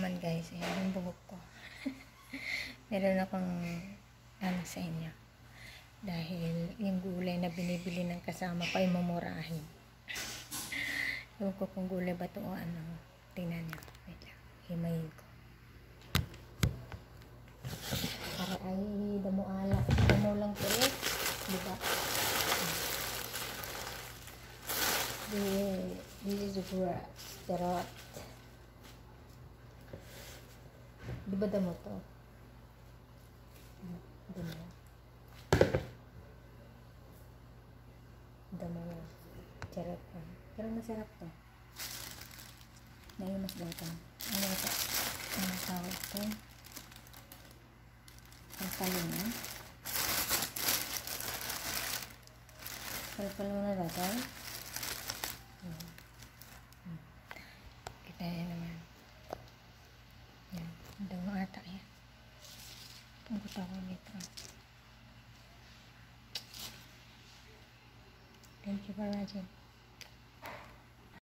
naman guys, ayan yung buhok ko. Meron akong ano sa inyo. Dahil yung gulay na binibili ng kasama ko ay mamurahin. Ewan ko kung gulay ba ito o ano. Tingnan nyo. Wait lang. Himayin ko. Para ay damo alak. Damo lang po eh. Diba? This is the grass. Tarot. Diba damo to? Damo. Damo yan. Charot pa. Pero masarap to. Naimas daw ito. Ano ito? Ano tawag ito? Ang kalunan. Kalunan na ito. Kita nyo naman. Yan. Damo ata yan. Ang gusto ko nito. Thank you for watching.